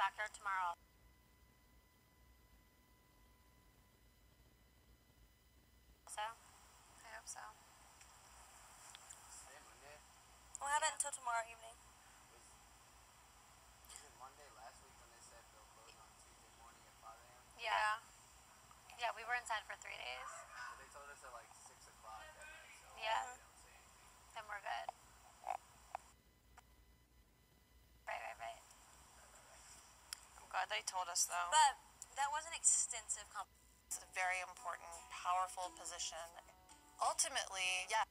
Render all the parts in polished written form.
doctor tomorrow. So? I hope so. Today Monday? We'll have it until tomorrow evening. Was it Monday last week when they said they'll close on Tuesday morning at 5 a.m.? Yeah. Yeah, we were inside for 3 days. But they told us at like 6 o'clock that night, so Yeah. we don't say anything. Then we're good. Right. I'm glad they told us, though. But that was an extensive It's a very important, powerful position. Ultimately, yeah.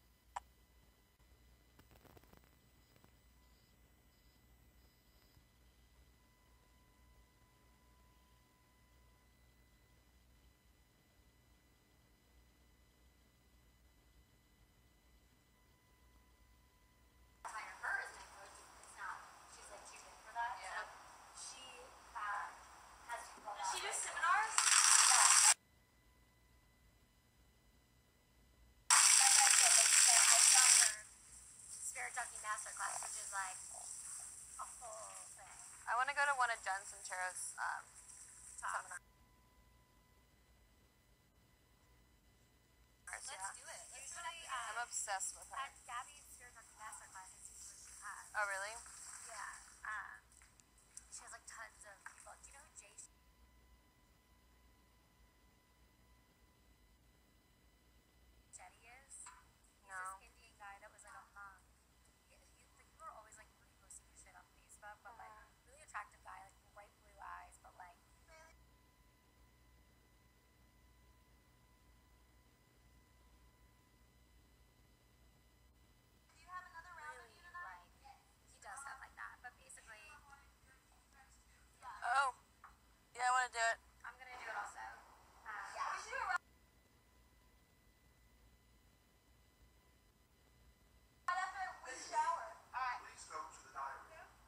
She do seminars? Spirit Junkie Masterclass, which is like a whole thing. I want to go to one of Jen Sincero's seminars. Let's do it. Usually, I'm obsessed with her. at Gabby's Spirit Junkie Masterclass, it's usually she has. Oh, really? Yeah. She has like tons of people. Do you know who Jay Shetty is? He's No. this Indian guy that was like a monk. People are always like reposting his shit on Facebook, but like really attractive guy, like bright blue eyes, but like Do you have another round of really you tonight? like he does stuff like that. But basically, Oh. Yeah, I want to do it. I'm gonna do it also. We should do it right after we shower. Please go to the diary.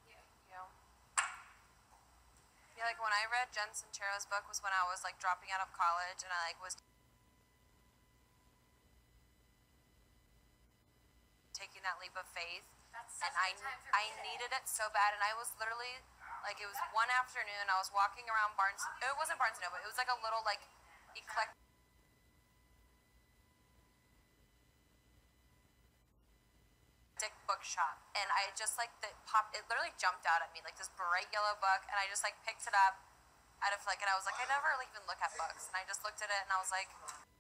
Yeah, like when I read Jen Sincero's book was when I was like dropping out of college and I like was taking that leap of faith. That's such And a good time for I me today. needed it so bad, and I was literally like, it was one afternoon I was walking around Barnes. It wasn't Barnes and Noble. It was like a little like eclectic bookshop, and I just like the pop. It literally jumped out at me like this bright yellow book, and I just like picked it up out of like, and I was like, I never like, even look at books, and I just looked at it, and I was like.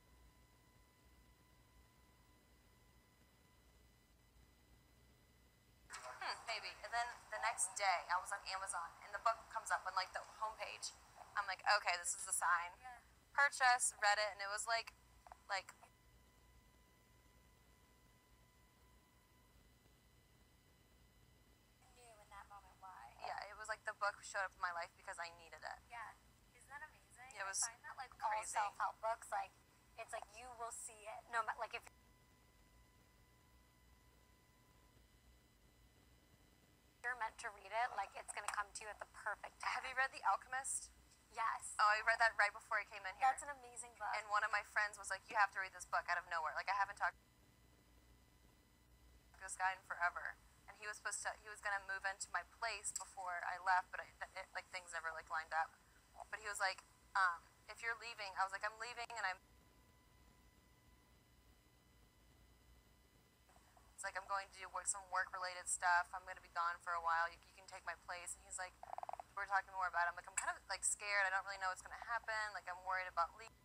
Maybe. And then the next day, I was on Amazon, and the book comes up on like the homepage. I'm like, okay, this is the sign. Yeah. Purchase, read it, and it was like, Knew in that moment why. yeah, it was like the book showed up in my life because I needed it. Yeah. Isn't that amazing? Yeah, it was I find that like crazy. all self-help books, like it's like you will see it. No matter like if you're meant to read it, like it's gonna come to you at the perfect time. Have you read The Alchemist? Yes. Oh, I read that right before I came in here. That's an amazing book. And one of my friends was like, you have to read this book out of nowhere. Like, I haven't talked to this guy in forever. And he was going to move into my place before I left, but like things never like lined up. But he was like, if you're leaving, I was like, I'm leaving, and it's like, I'm going to do some work-related stuff. I'm going to be gone for a while. You can take my place. And he's like, we're talking more about it. I'm like, I'm kind of like scared. I don't really know what's going to happen. Like, I'm worried about leaving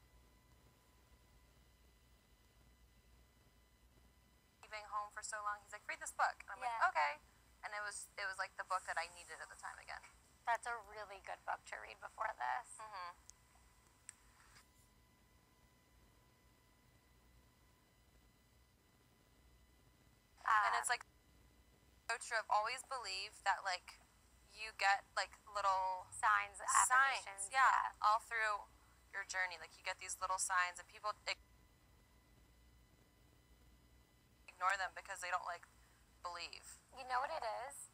home for so long. He's like, read this book. And I'm like, Yeah. okay. And it was like the book that I needed at the time again. That's a really good book to read before this. Mm-hmm. And it's like so true. I've always believed that like you get like little signs, affirmations. yeah, all through your journey. Like you get these little signs, and people ignore them because they don't like believe. You know what it is?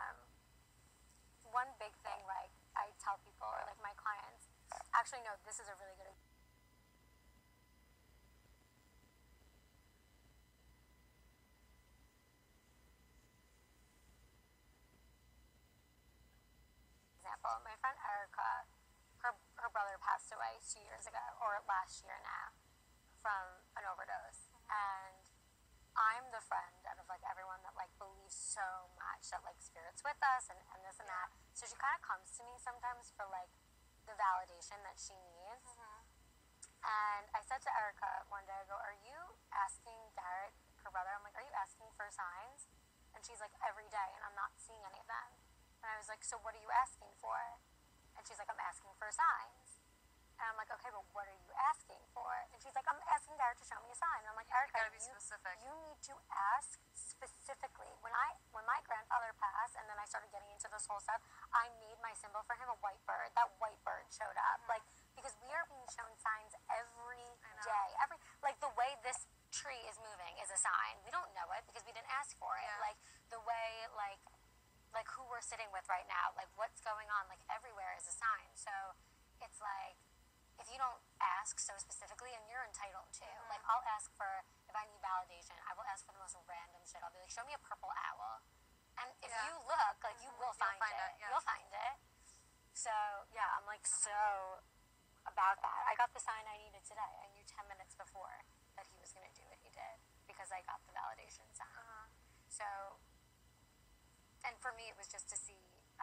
One big thing, like I tell people or like my clients, actually no, this is a really good example. example, my friend Erica, her brother passed away 2 years ago, or last year now, from an overdose. And I'm the friend out of like everyone that like believes so much that like spirit's with us and this and that. So she kind of comes to me sometimes for like the validation that she needs. And I said to Erica one day, I go, are you asking Garrett, her brother, I'm like, are you asking for signs? And she's like, every day, and I'm not seeing any of them. And I was like, so what are you asking for? And she's like, I'm asking for signs. And I'm like, okay, but what are you asking for? And she's like, I'm asking Garrett to show me a sign. And I'm like, Erica, gotta be specific. You need to ask specifically. When my grandfather passed, and then I started getting into this whole stuff, I made my symbol for him a white bird. That white bird showed up, like, because we are being shown signs every day. Like the way this tree is moving is a sign. We don't know it because we didn't ask for it. Yeah. Like the way, like who we're sitting with right now, like what's going on, like everywhere is a sign. So it's like, if you don't ask so specifically, and you're entitled to, like I'll ask for, if I need validation, I will ask for the most random shit. I'll be like, show me a purple owl. And if you look, like you will find it. Yeah. You'll find it. So yeah, I'm like so about that. I got the sign I needed today. I knew 10 minutes before that he was going to do what he did because I got the validation sign. So, and for me, it was just to see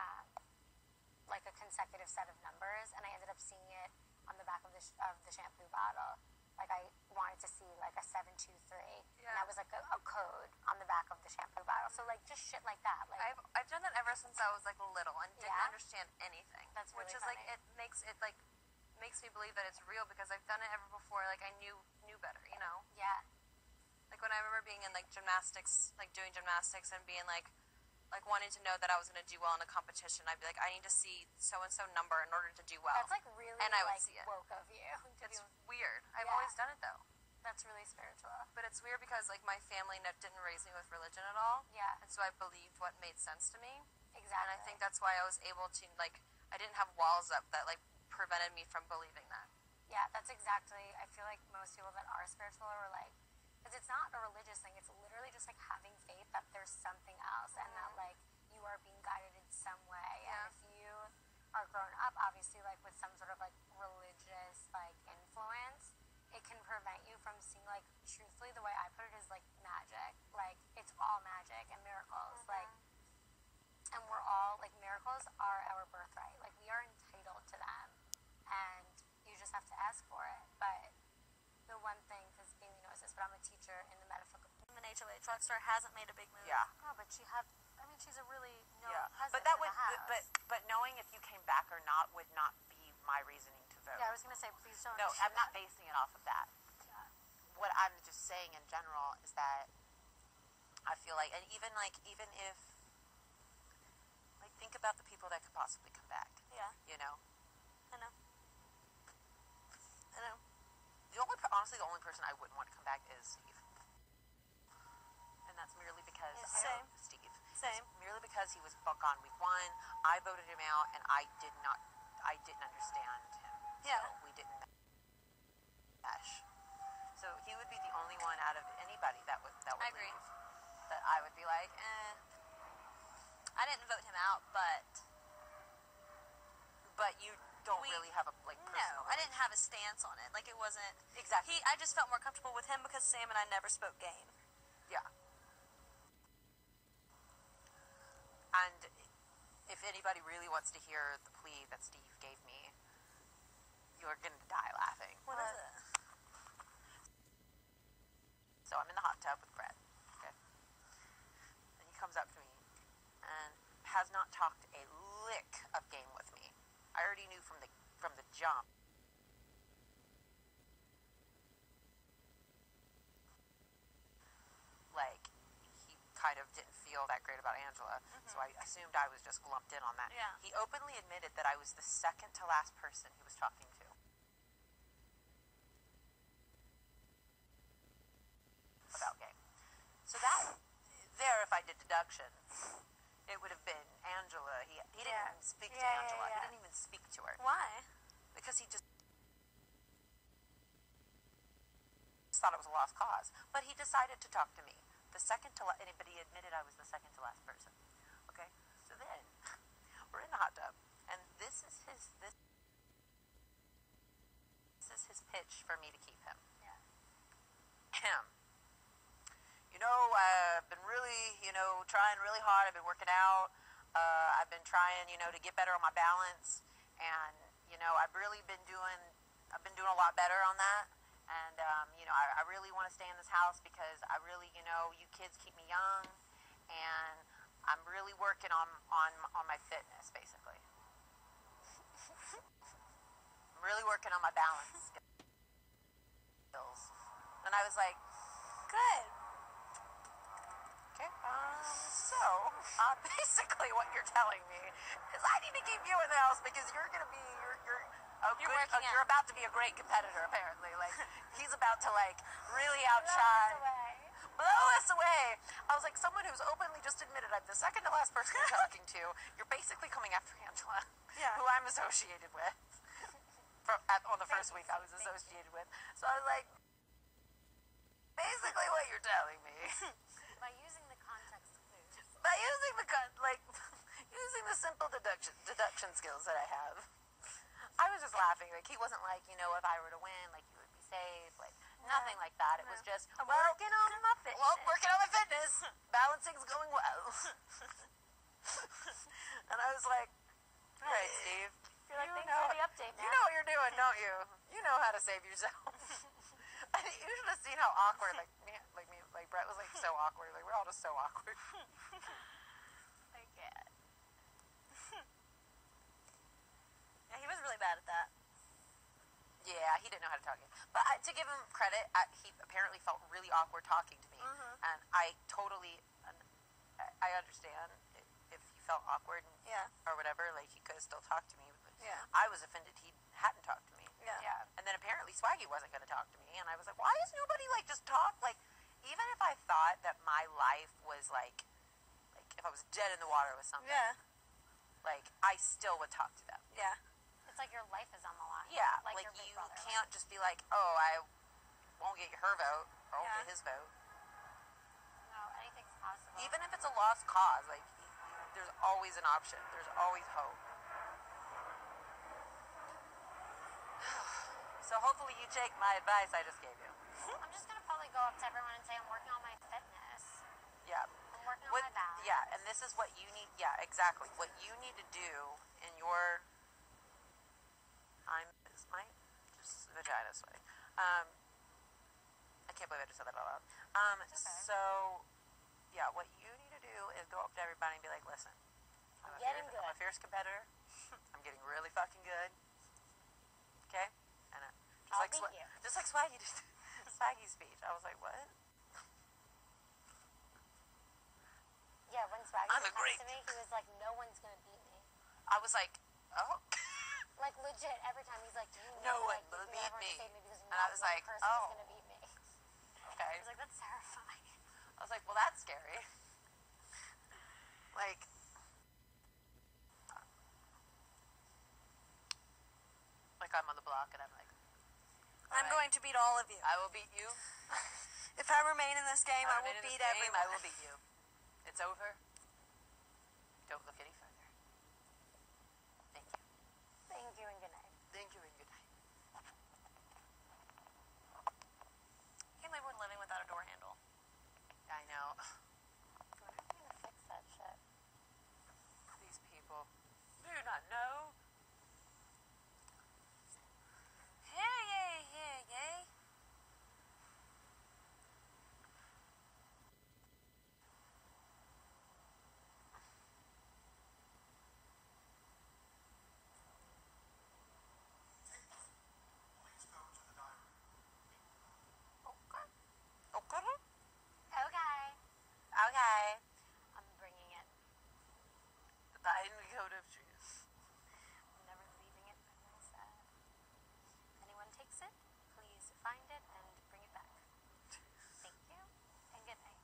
like a consecutive set of numbers, and I ended up seeing it on the back of the shampoo bottle. Like I wanted to see like a 723, and that was like a code on the back of the shampoo bottle. So like just shit like that. Like I've done that ever since I was like little and didn't Yeah? understand anything. That's really which is like funny. it makes me believe that it's real because I've done it ever before. Like I knew better, you know. yeah, Like when I remember being in like gymnastics, like doing gymnastics and being like wanting to know that I was going to do well in a competition. I'd be like, I need to see so and so number in order to do well. that's like really And I would like see it. woke of you. It's weird. I've Yeah. always done it though. That's really spiritual. But it's weird because like my family didn't raise me with religion at all. Yeah, And so I believed what made sense to me. exactly. And I think that's why I was able to like I didn't have walls up that like prevented me from believing that. Yeah, that's exactly. I feel like most people that are spiritual are like, because it's not a religious thing. It's literally just like having faith that there's something else and that like you are being guided in some way. Yeah. And if you are grown up, obviously, like with some sort of like religious like influence, it can prevent you from seeing like truthfully the way I put it is like magic. Like it's all magic and miracles. Like, and we're all like miracles are our birthright. Like we are entitled to them, and you just have to ask for it. But the one thing, because Bailey knows this, but I'm a teacher in the medical. An HOH rock star hasn't made a big move. Yeah. Oh, but she had. I mean, she's a really known Yeah. presence But that in would, the house. but knowing if you came back or not would not be my reasoning to vote. Yeah, I was gonna say, please don't. No, I'm not basing it off of that. What I'm just saying in general is that I feel like, and even if, like, think about the people that could possibly come back. Yeah. You know. I know. Honestly, the only person I wouldn't want to come back is Steve, and that's merely because Same. Steve. Same. Merely because he was gone week 1. I voted him out, and I didn't understand him. Yeah. So we didn't mesh. So he would be the only one out of anybody that would I agree. leave. That I would be like, I didn't vote him out, but you don't really have a personal no, I didn't have a stance on it. Like it wasn't Exactly. I just felt more comfortable with him because Sam and I never spoke game. Yeah. And if anybody really wants to hear the plea that Steve gave me, you're going to die laughing. What is it? So I'm in the hot tub with Brett. Okay. And he comes up to me and has not talked a lick of game with me. I already knew from the jump. Like, he kind of didn't feel that great about Angela, so I assumed I was just lumped in on that. Yeah. He openly admitted that I was the second to last person he was talking to. About game. So that, there, if I did deductions, it would have been Angela. He didn't even speak to Yeah, Angela. yeah. He didn't even speak to her. Why? Because he just thought it was a lost cause. But he decided to talk to me. But he admitted I was the second to last person. Okay? So then, we're in the hot tub. And this is his pitch for me to keep him. Yeah. You know, I've been really, trying really hard. I've been working out. I've been trying, to get better on my balance. And, I've been doing a lot better on that. And, I really want to stay in this house because I really, you kids keep me young. And I'm really working on my fitness, basically. I'm really working on my balance skills. And I was like, Good. okay, basically what you're telling me is I need to keep you in the house because you're going to be, you're about to be a great competitor, apparently. Like, he's about to, really outshine. Blow us away. I was like, someone who's openly just admitted I'm the second to last person you're talking to. You're basically coming after Angela, who I'm associated with. On the first week I was associated with. So I was like, basically what you're telling me. By using the context clues. By using using the simple deduction skills that I have. I was just laughing. Like, he wasn't like, if I were to win, you would be safe. Nothing like that. It was just, Working on my fitness. Well, working on my fitness. Balancing's going well. And I was like, all right, Steve. You're like, thanks for the update, man. You know what you're doing, don't you? You know how to save yourself. I think you should have seen how awkward, Brett was so awkward. We're all just so awkward. I get. Yeah, he was really bad at that. Yeah, he didn't know how to talk. But to give him credit, he apparently felt really awkward talking to me. And I understand if he felt awkward or whatever, he could have still talked to me. But I was offended he hadn't talked to me. Yeah. And then apparently Swaggy wasn't going to talk to me. And I was like, why is nobody, just talk? Even if I thought that my life was, if I was dead in the water with something, I still would talk to them. Yeah. It's like your life is on the line. Yeah, Like your big you brother. can't just be like, oh, I won't get her vote, or I won't get his vote. No, anything's possible. Even if it's a lost cause, there's always an option. There's always hope. So hopefully you take my advice I just gave you. I'm just going to probably go up to everyone and say I'm working on my fitness. Yeah. I'm working on my balance. Yeah, and this is what you need. Yeah, exactly. What you need to do in your... Is my vagina sweating? I can't believe I just said that out loud. It's okay. So, yeah, what you need to do is go up to everybody and be like, listen, I'm a fierce competitor. I'm getting really fucking good. Okay? And I'll beat you. just like Swaggy did. Swaggy's speech. I was like, what? Yeah, when Swaggy I'm was a great- next to me, he was like, no one's going to beat me. I was like, oh. Like, legit, every time he's like, do you No know, one like, will you beat ever me. save me because And I was like, person oh. is going to beat me. Okay. I was like, that's terrifying. I was like, well, that's scary. I'm on the block and I'm like, I'm going to beat all of you. I will beat you. If I remain in this game, I will beat everyone. I will beat you. It's over. Don't look any further. Thank you. Thank you and good night. Thank you and good night. I can't believe we're living without a door handle. I know. When are we going to fix that shit? These people do not know. Yay. Please go to the diary. Okay. Okay. Okay. I'm bringing it. The Biden Code of Truth. I'm never leaving it by my side. Anyone takes it, please find it and bring it back. Thank you and good night.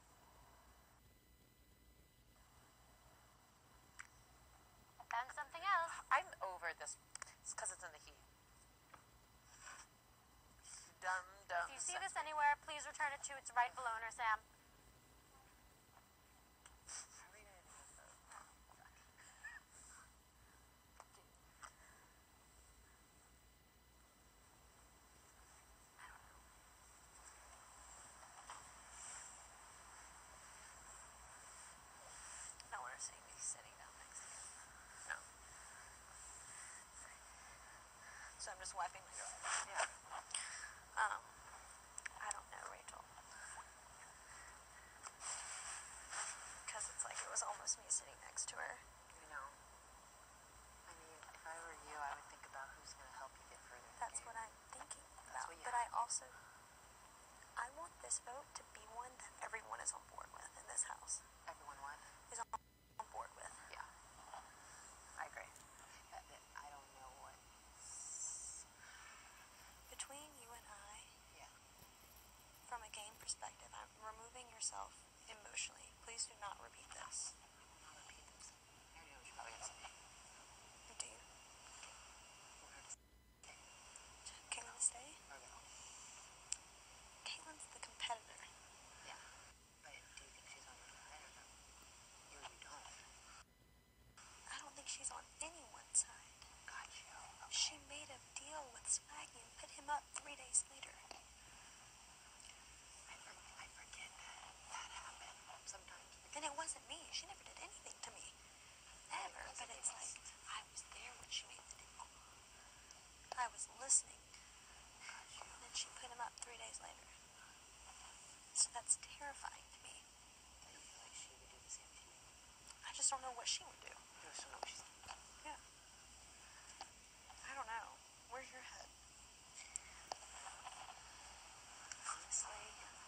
I found something else. I'm over this. It's because it's in the heat. Dumb. If you see this anywhere, please return it to its rightful owner, Sam. So I'm just wiping my driveway. Yeah. I don't know, Rachel. Because it's like it was almost me sitting next to her. You know. I mean, if I were you, I would think about who's going to help you get further in the That's game. what I'm thinking about. what you But I also, I want this vote to be one that everyone is on board with in this house. Everyone what? Is on board with. Yeah. I agree. I don't know what. Between you and I, Yeah. from a game perspective, I'm removing yourself emotionally. Please do not repeat this. I'll repeat this. I already know what you're probably going to say. Do you? We're here to Caitlin to stay? or go. Caitlin's the competitor. Yeah. But do you think she's on your side or no? You don't. I don't think she's on anyone's side. Got you. Okay. She made a deal with Swaggy and put him up 3 days later. I forget that happened sometimes. And it wasn't me. She never did anything to me. Ever. Because But it it's was- like, I was there when she made the deal. I was listening. And then she put him up 3 days later. So that's terrifying to me. I feel like she would do the same to you. I just don't know what she would do. You just don't know what she's thinking. Yeah. I don't know. Where's your head? Honestly,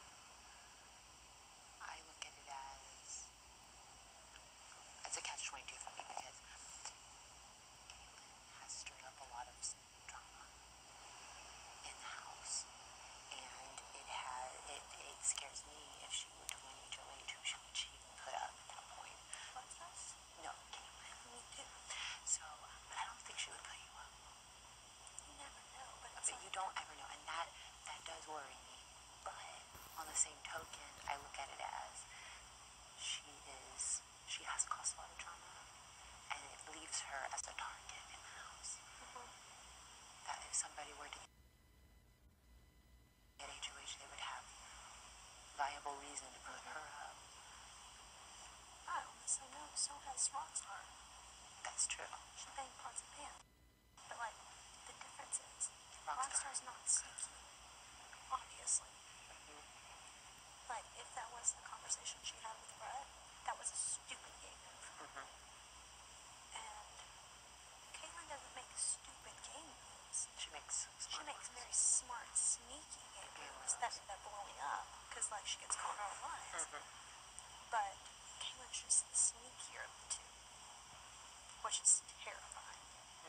I look at it as it's a catch-22 for me because Caitlin has stirred up a lot of drama in the house, and it scares me if she were to win HOH, who would she put up at that point? What's this? No, Caitlin. Me too. So, but I don't think she would put you up. You never know. But it's But like, you don't ever know, and that does worry me. But on the same token, I look at it as she has caused a lot of drama, and it leaves her as a target in the house. That if somebody were to get HOH, they would have viable reason to put her up. I honestly know. So has Rockstar. That's true. She banged pots and pans. But like, the difference is, Rockstar. Rockstar's not sneaky. Obviously. Like, if that was the conversation she had with Brett, that was a stupid game move. And Caitlin doesn't make stupid game moves. She makes She smart makes ones. very smart, sneaky game Game moves moves. that end up blowing up because, like, she gets caught in her own lies. But Caitlin's just the sneakier of the two, which is terrifying.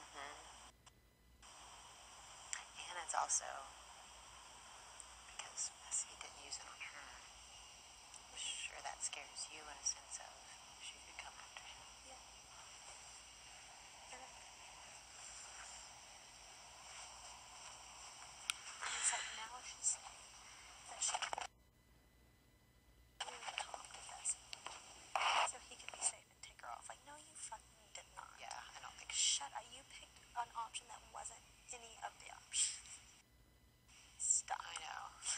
And it's also because Messi didn't use it on her. I'm sure that scares you in a sense of she could come after him. Yeah. And it's like now she's saying that she really talked to Bessie so he could be safe and take her off. Like, no, you fucking did not. Yeah, I don't think Shut up. You picked an option that wasn't any of the options. Stop. I know.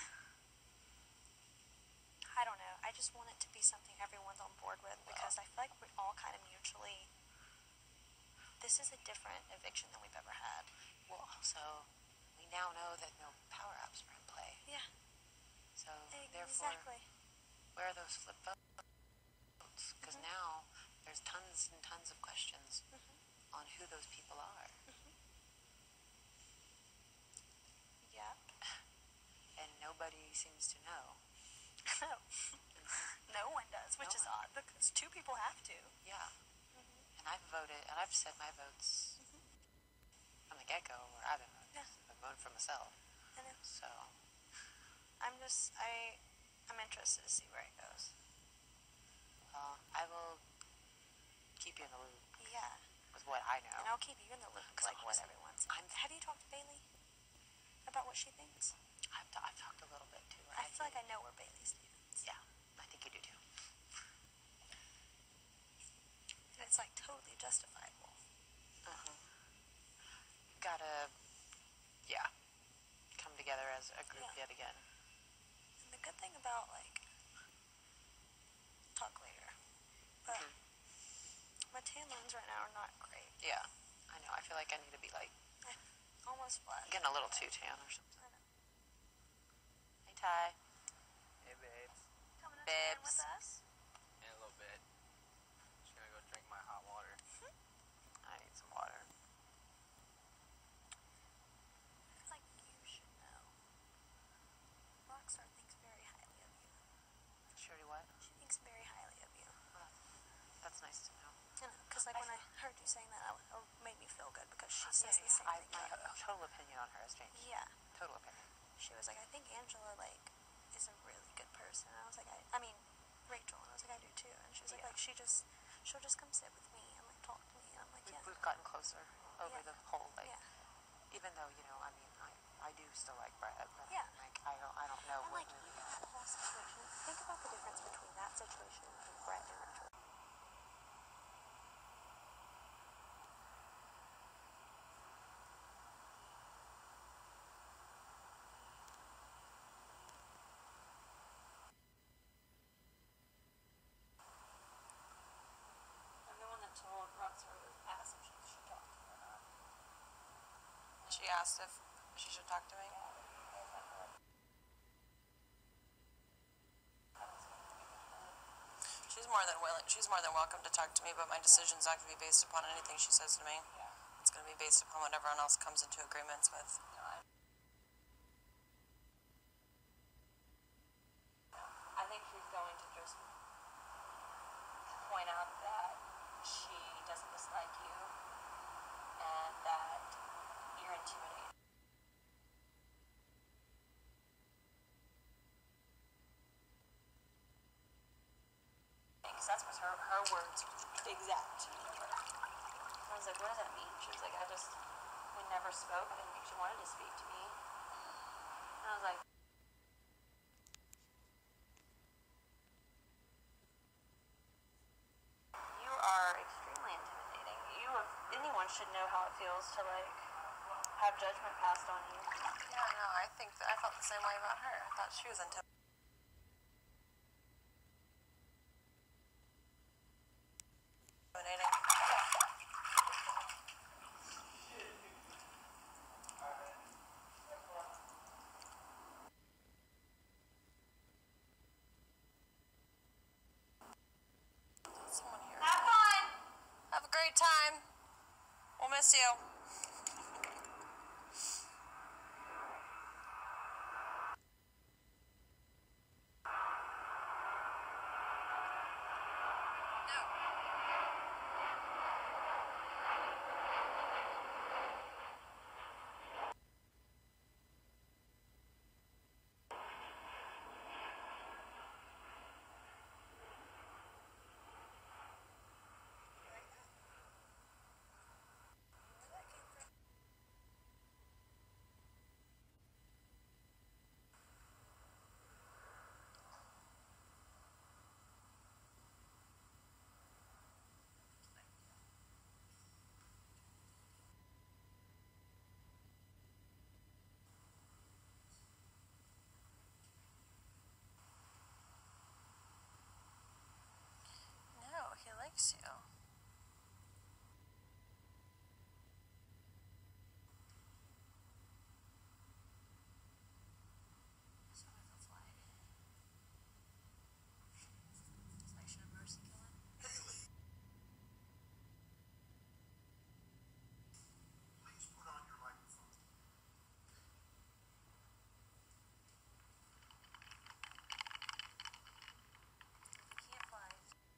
I don't know. I just want it to be something everyone's on board with because I feel like we all kind of mutually. This is a different eviction than we've ever had. Well, also, we now know that no power apps were in play. Yeah, So, therefore, exactly. where are those flip votes? Because now there's tons and tons of questions on who those people are. Yep. And nobody seems to know. No. No one does, which No is one. odd because two people have to. Yeah. And I've voted, and I've said my votes from the get-go where I've been voting. Yeah. I've voted for myself. I know. So, I'm interested to see where it goes. I will keep you in the loop Yeah. with what I know. And I'll keep you in the loop with 'Cause like what honestly, everyone's. I'm- Have you talked to Bailey about what she thinks? I've talked a little bit too. I feel like I know where Bailey stands. Yeah, I think you do too. And it's like totally justifiable. Gotta, yeah, come together as a group Yeah. yet again. And the good thing about like talk later. But my tan lines right now are not great. Yeah, I know. I feel like I need to be like Almost black. Getting a little too tan or something. Hey, Ty. Hey, babes. Coming to tan Babes. with us? In a little bit. Just gonna go drink my hot water. I need some water. I feel like you should know. Rockstar thinks very highly of you. Shirley, what? She thinks very highly of you. That's nice to know. You know, because like when I heard you saying that, it made me feel good because she says the same My thing. about you. total opinion on her has changed. Yeah. Total opinion. She was like, I think Angela, like, is a really good person. And I was like, I mean, Rachel. And I was like, I do too. And she was Yeah. like, she'll just come sit with me and, like, talk to me. And I'm like, yeah. We've gotten closer over Yeah. the whole, like, Yeah. even though, you know, I mean, I do still like Brett, but Yeah. like, I don't know And, what like, really. even that whole situation, think about the difference between that situation and Brett and Rachel. I'm the one that told Rockstar was asked if she should talk to me or not. She asked if she should talk to me. She's more than welcome to talk to me, but my decision's not going to be based upon anything she says to me. It's going to be based upon what everyone else comes into agreements with. I think she's going to just point out that she doesn't dislike you and that you're intimidating. Because that's what her words exact. I was like, what does that mean? She was like, we never spoke. I didn't think she wanted to speak to me. And I was like, you are extremely intimidating. Anyone should know how it feels to, like, have judgment passed on you. Yeah, no, I felt the same way about her. I thought she was intimidating. Someone here. Have fun! Have a great time. We'll miss you. No, he likes you. So what if it's like should have mercy kill him? Please put on your microphone. He can't fly.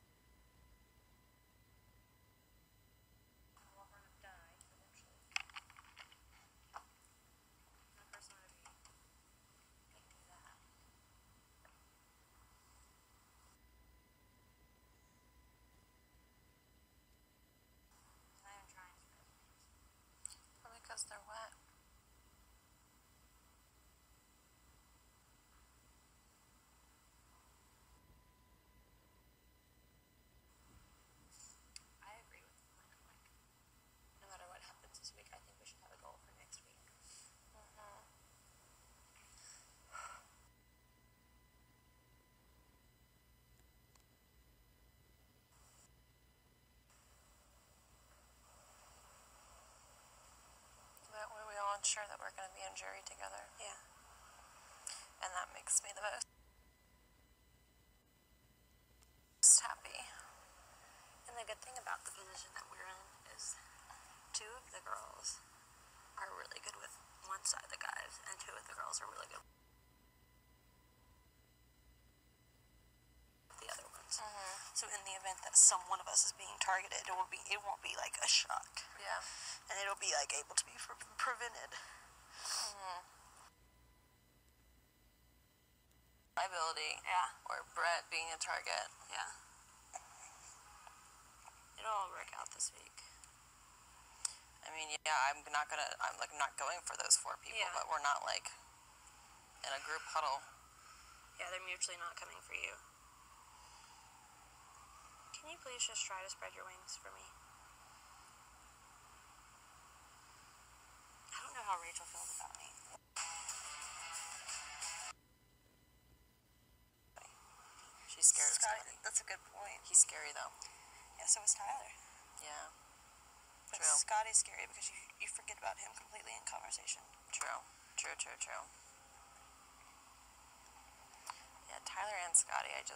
We're gonna die eventually. My person would be picking that. Not even trying to spread things. Probably because they're wet. I agree with the plan. Like, no matter what happens this week, I think we should have a goal for next week. But sure that we're going to be in jury together. Yeah. And that makes me the most happy. And the good thing about the position that we're in is 2 of the girls are really good with one side of the guys, and 2 of the girls are really good with the other ones. So in the event that one of us is being targeted, it won't be like a shock, Yeah. and it'll be like able to be prevented. Liability. Yeah. Or Brett being a target. Yeah. It'll all work out this week. I mean, yeah, I'm not going for those 4 people, Yeah. but we're not like in a group huddle. Yeah, they're mutually not coming for you. Can you please just try to spread your wings for me? I don't know how Rachel feels about me. She's scared of Scotty. That's a good point. He's scary though. Yeah, so is Tyler. Yeah. But True. Scotty's scary because you forget about him completely in conversation. True. Yeah, Tyler and Scotty, I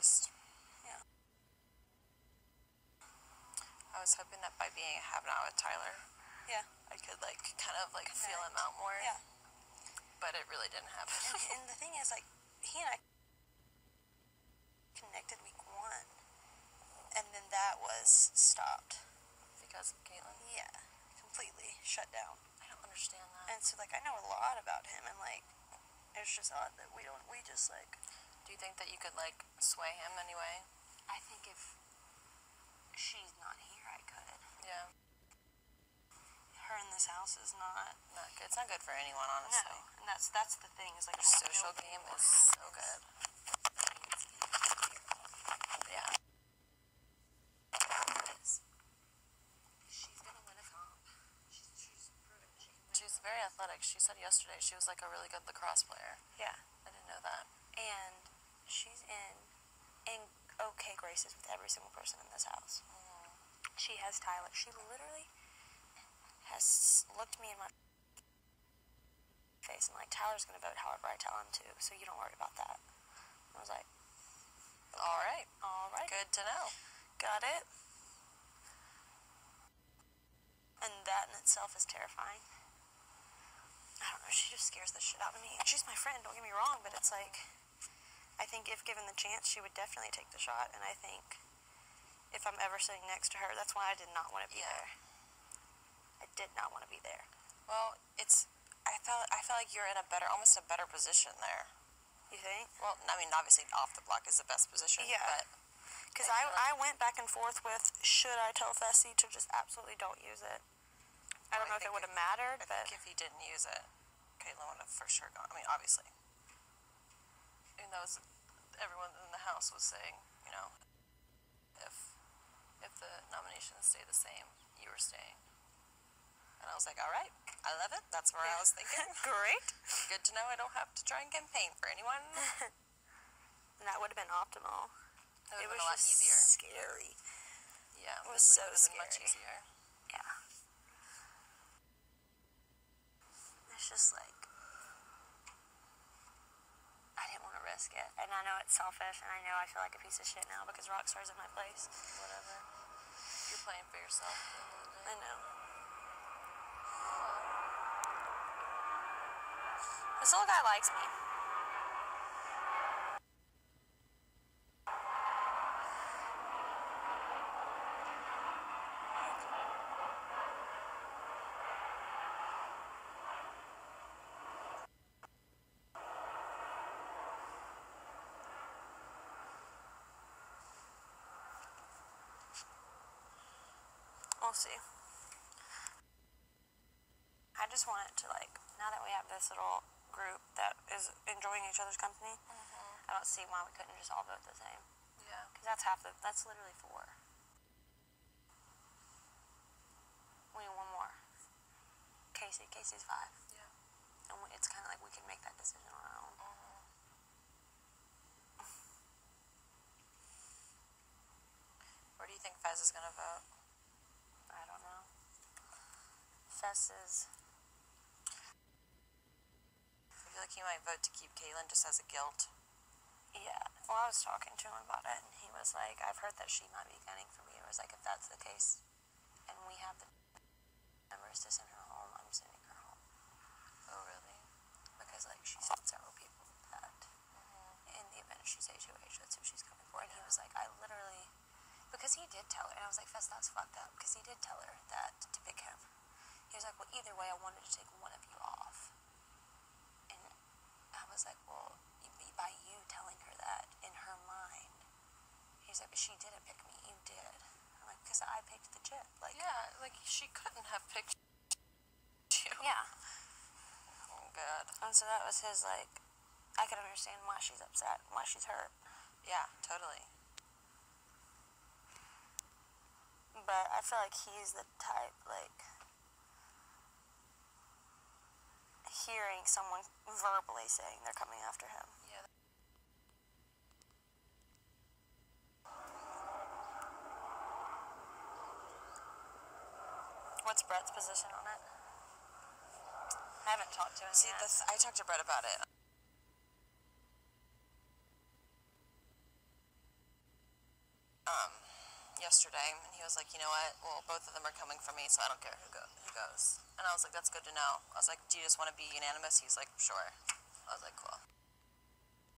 was hoping that by having out with Tyler, Yeah. I could kind of feel him out more. Yeah. But it really didn't happen. And the thing is, he and I connected week 1, and then that was stopped. Because of Caitlin. Yeah, completely shut down. I don't understand that. And so I know a lot about him, and it's just odd that we just Do you think that you could sway him anyway? I think if she's not here, I could. Yeah. Her in this house is not. Not good. It's not good for anyone, honestly. No, and that's the thing is Their social game is so good. Yeah. She's gonna win a comp. She's proven she can win. She's very athletic. She said yesterday she was a really good lacrosse player. Yeah, I didn't know that. and she's in okay graces with every single person in this house. She has Tyler. She literally has looked me in my face and Tyler's gonna vote however I tell him to, so you don't worry about that. I was like, All right. Good to know. got it. And that in itself is terrifying. I don't know, she just scares the shit out of me. She's my friend, don't get me wrong, but it's I think if given the chance, she would definitely take the shot, and I think if I'm ever sitting next to her, that's why I did not want to be there. I did not want to be there. Well, I felt like you're in almost a better position there. You think? Well, I mean, obviously off the block is the best position. Yeah. But Because I feel I went back and forth with, should I tell Fessy to just absolutely don't use it? I don't know if it would have mattered, I but think if he didn't use it, Caitlin would have for sure gone. I mean, obviously. And that was everyone in the house was saying, if the nominations stay the same, you were staying. And I was like, all right, I love it. That's where I was thinking. great. Good to know I don't have to try and campaign for anyone. And that would have been optimal. It It would was have been a lot just easier. scary. Yeah, It was this so would have been much scary. easier. Yeah. It's just I didn't want to risk it. And I know it's selfish, and I know I feel like a piece of shit now because Rockstar's in my place. Whatever. You're playing for yourself. I know. This little guy likes me. We'll see. I just want it to now that we have this little group that is enjoying each other's company, I don't see why we couldn't just all vote the same. Yeah. Because that's literally 4. We need one more. Casey's 5. Yeah. And it's kind of we can make that decision on our own. Where do you think Fez is going to vote? I don't know. Fess is like he might vote to keep Caitlyn just as a guilt. Yeah. Well, I was talking to him about it, and he was like, I've heard that she might be gunning for me. It was like, if that's the case, and we have the numbers to send her home, I'm sending her home. Oh, really? Because, like, she's had several people that, in the event she's HOH, that's who she's coming for. And he was like, I literally, because he did tell her, and I was like, Fess, that's fucked up, because he did tell her that to pick him. He was like, well, either way, I wanted to take one of you off. And I was like, well, by you telling her that in her mind, he's like, but she didn't pick me, you did. I'm like, because I picked the chip. Like, Yeah, like she couldn't have picked you. yeah. Oh, God. And so that was his, like, I could understand why she's upset, why she's hurt. Yeah, totally. But I feel like he's the type, like, hearing someone verbally saying they're coming after him. Yeah. What's Brett's position on it? I haven't talked to him See, yet. I talked to Brett about it. Yesterday, and he was like, you know what? Well, both of them are coming for me, so I don't care who goes. And I was like, that's good to know. I was like, do you just want to be unanimous? He's like, sure. I was like, cool.